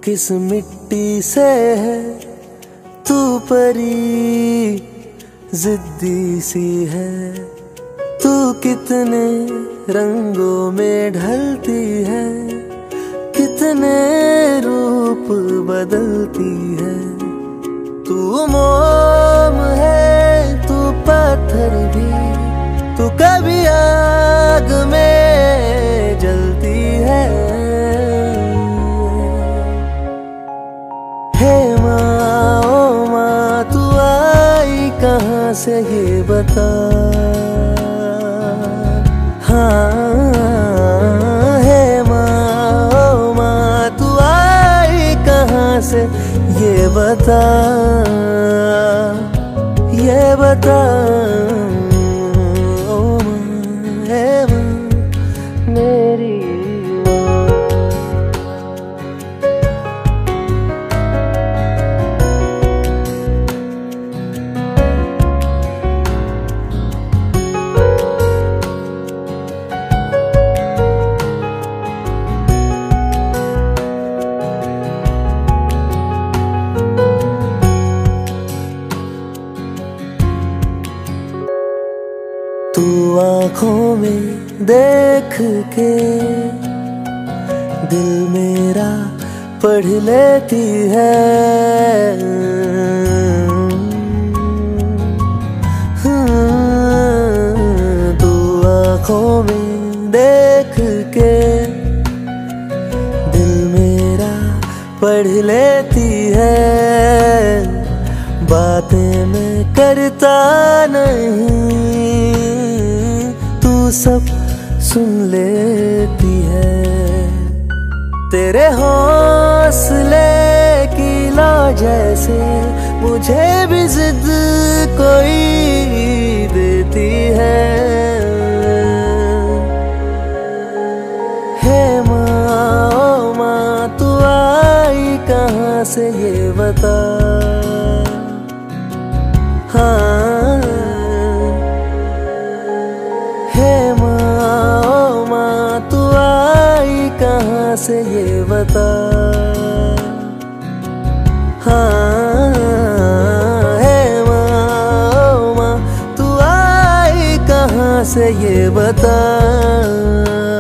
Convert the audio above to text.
किस मिट्टी से है तू परी, जिद्दी सी है तू, कितने रंगों में ढलती है, कितने रूप बदलती है। तू मोम है तू पत्थर भी, तू कभी आग में जलती है। हे माँ ओ माँ तू आई कहाँ से ये बता। हाँ हे माँ ओ माँ तू आई कहाँ से ये बता, ये बता। ओ माँ हे माँ मेरी तू आँखों में देख के दिल मेरा पढ़ लेती है। तू आँखों में देख के दिल मेरा पढ़ लेती है। बातें मैं करता नहीं, तू सब सुन लेती है। तेरे हौसले की लौ जैसे मुझे भी जिद कोई देती है। हे माँ ओ माँ तू आई कहाँ से ये बता। हाँ हे माँ ओ माँ तू आई कहाँ से ये बता। हाँ हे माँ ओ माँ तू आई कहाँ से ये बता।